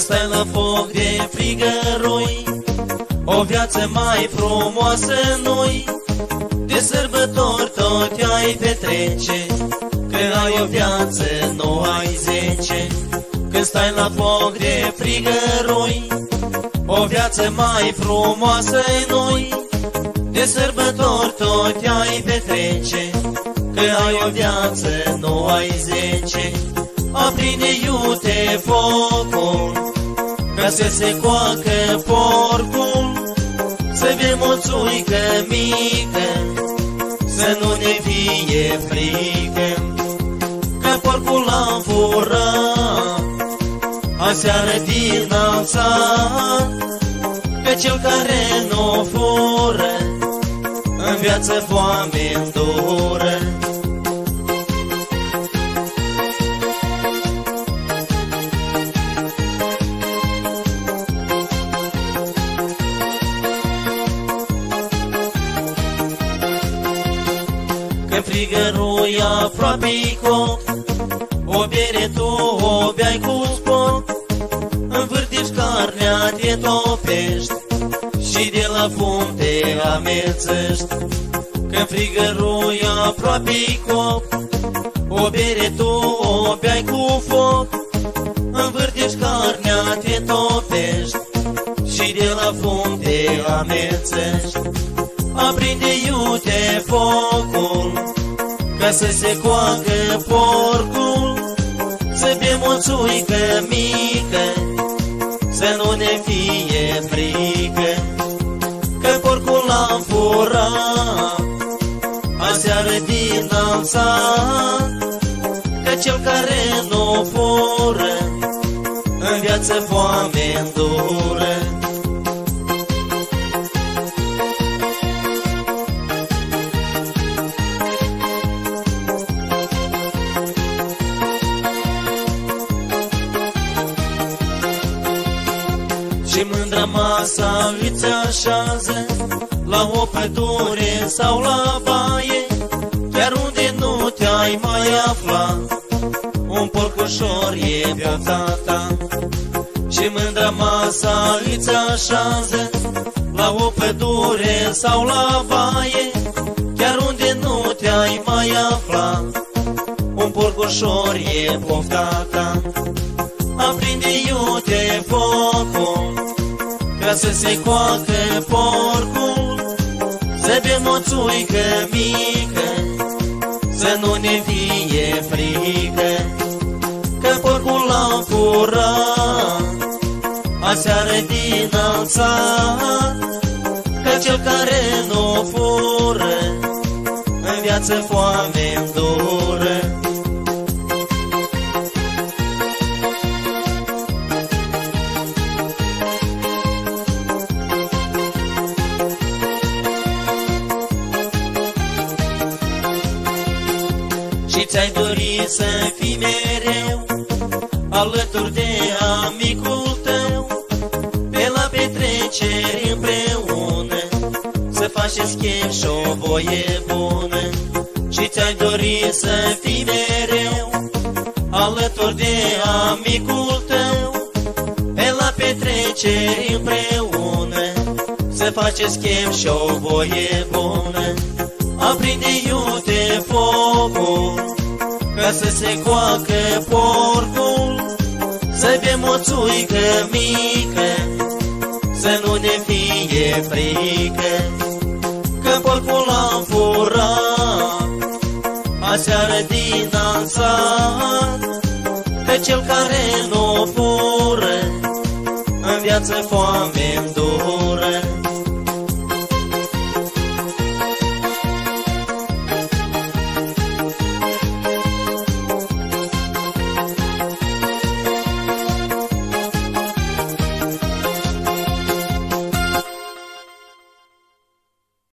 stai la foc de frigărui, o viață mai frumoasă nu-i, de sărbători tot ai petrece, că ai o viață, nu ai 10. Când stai la foc de frigărui, o viață mai frumoasă nu-i, de sărbători tot ai petrece, că ai o viață, nu ai 10. Aprinde iute focul, ca să se coacă porcul, să bem o țuică mică, să nu ne fie frică, că porcul l-am furat aseară din alțat, că cel care nu fură în viață foame îndură. Când frigărui aproape-i cop, o bere tu o beai cu spor, învârtești carnea, te topești și de la fum te amețești. Când frigărui aproape-i cop, o bere tu o beai cu foc, învârtești carnea, te topești și de la fum te amețești. Aprinde iute focul, ca să se coacă porcul, să bem o țuică mică, să nu ne fie frică, că porcul l-am furat aseară din alțat, că cel care nu fură în viață foame îndură. Și mândra masa îți așează la o pădure sau la baie, chiar unde nu te-ai mai aflat, un porcușor e viața ta. Și mândra masa îți așează la o pădure sau la baie, chiar unde nu te-ai mai aflat, un porcușor e pofta ta. Aprinde iute focul, ca să se coacă porcul, să bem o țuică mică, să nu ne fie frică, că porcul l-am furat aseară din alțat, că cel care nu fură în viață foame îndură. Și ți-ai dori să fii mereu alături de amicul tău, pe la petreceri împreună, să faci schimb și o voie bună. Și ți-ai dori să fii mereu alături de amicul tău, pe la petreceri împreună, să faci schimb și o voie bună. Aprinde iute focul, ca să se coacă porcul, să bem o țuică mică, să nu ne fie frică, că porcul l-am furat aseară din alțat, că cel care nu fură în viață foame îndură.